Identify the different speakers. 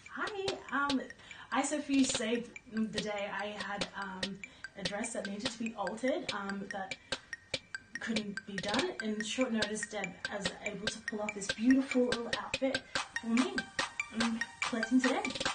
Speaker 1: Hi, I, Sophie, saved the day. I had a dress that needed to be altered that couldn't be done. In short notice, Deb was able to pull off this beautiful little outfit for me. I'm collecting today.